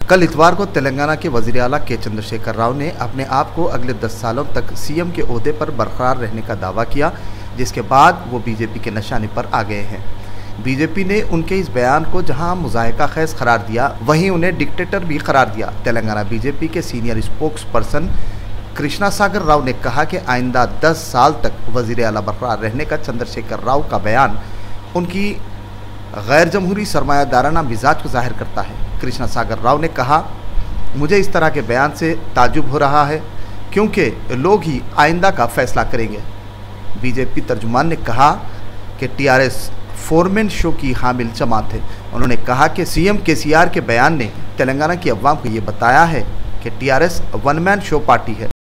कल इतवार को तेलंगाना के वज़ीर आला के चंद्रशेखर राव ने अपने आप को अगले 10 सालों तक सीएम के ओहदे पर बरकरार रहने का दावा किया, जिसके बाद वो बीजेपी के निशाने पर आ गए हैं। बीजेपी ने उनके इस बयान को जहां मुज़ाहिका ख़ैज़ करार दिया, वहीं उन्हें डिक्टेटर भी करार दिया। तेलंगाना बीजेपी के senior spokesperson Krishna Sagar Rao ने कहा कि आइंदा 10 साल तक वज़ीर आला बरकरार रहने का चंद्रशेखर राव का बयान उनकी गैर जमहूरी सरमायादाराना मिजाज को जाहिर करता है। कृष्णा सागर राव ने कहा, मुझे इस तरह के बयान से ताज्जुब हो रहा है क्योंकि लोग ही आइंदा का फैसला करेंगे। बीजेपी तर्जुमान ने कहा कि टीआरएस फोरमैन शो की हामिल जमात है। उन्होंने कहा कि सीएम केसीआर के बयान ने तेलंगाना की अवाम को ये बताया है कि TRS one man show party है।